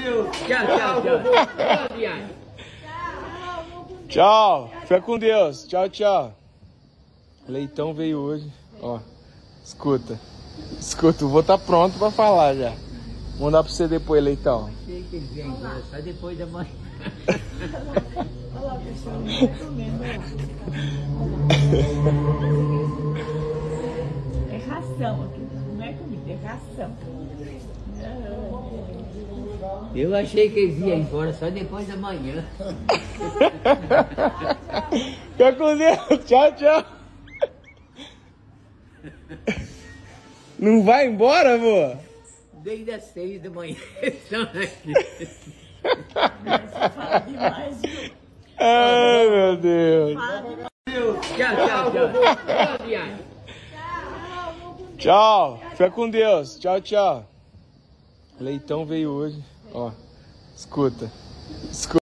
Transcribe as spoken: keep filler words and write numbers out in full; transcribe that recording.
Deus. Tchau, tchau, tchau. Tchau. Fica com Deus. Tchau, tchau. Leitão veio hoje. Ó. Escuta. Escuta, eu vou estar pronto pra falar já. Vou mandar pra você depois, Leitão. Achei que ele vem embora só depois da manhã. Olha lá, pessoal, não é comendo. É ração aqui, não é comida, é ração. Eu achei que eles iam embora só depois da manhã. Fica com Deus. Tchau, tchau. Não vai embora, amor? Desde as seis da manhã estão aqui. Você fala demais, viu? Ai, meu Deus. Fala demais. Tchau, tchau, tchau. Tchau, viagem. Tchau. Fica com Deus. Tchau, tchau. Leitão veio hoje. Ó. Escuta. Escuta.